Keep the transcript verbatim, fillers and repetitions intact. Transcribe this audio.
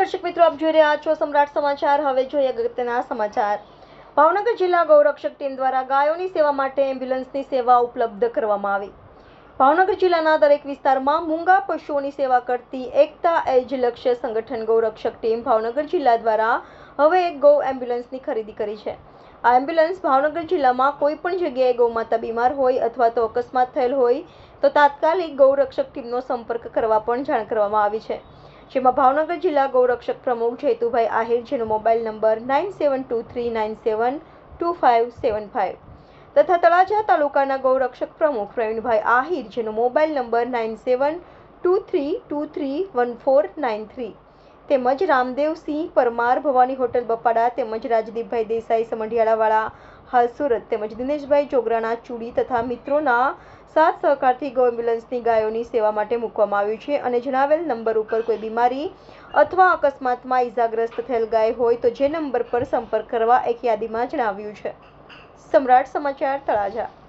દર્શક મિત્રો, આપ જોઈ રહ્યા છો સમ્રાટ સમાચાર। હવે જોઈએ અગત્યના સમાચાર। ભાવનગર જિલ્લા ગૌરક્ષક ટીમ દ્વારા ગાયોની સેવા માટે એમ્બ્યુલન્સની સેવા ઉપલબ્ધ કરવામાં આવી। ભાવનગર જિલ્લાના દરેક વિસ્તારમાં મૂંગા પશુઓની સેવા કરતી એકતા એજ લક્ષ્ય સંગઠન ગૌરક્ષક ટીમ ભાવનગર જિલ્લા દ્વારા હવે એક ગૌ એમ્બ્યુલન્સની ખરીદી કરી છે। આ એમ્બ્યુલન્સ ભાવનગર જિલ્લામાં કોઈ પણ જગ્યાએ ગૌમાતા બીમાર હોય અથવા તો અકસ્માત થયેલ હોય તો તાત્કાલિક ગૌરક્ષક ટીમનો સંપર્ક કરવા પણ જાણ કરવામાં આવી છે। જેમાં ભાવનગર જિલ્લા ગૌરક્ષક પ્રમુખ જૈતુભાઈ આહિર, જેનો mobile number nine seven two three nine seven two five seven five તથા તળાજા તાલુકાના ગૌરક્ષક પ્રમુખ પ્રવીણભાઈ આહિર, જેનો mobile number nine seven two three two three one four nine three તેમજ રામદેવસિંહ પરમાર, ભવાની હોટલ બપાડા તેમજ રાજદીપભાઈ દેસાઈ સમઢિયાળાવાળા હાલ સુરત તેમજ દિનેશભાઈ જોગરાણા ચૂડી તથા મિત્રોના સાથ સહકારથી ગૌ એમ્બ્યુલન્સની ગાયોની સેવા માટે મૂકવામાં આવ્યું છે અને જણાવેલ નંબર ઉપર કોઈ બીમારી અથવા અકસ્માતમાં ઈજાગ્રસ્ત થયેલ ગાય હોય તો જે નંબર પર સંપર્ક કરવા એક યાદીમાં જણાવ્યું છે। સમ્રાટ સમાચાર, તળાજા।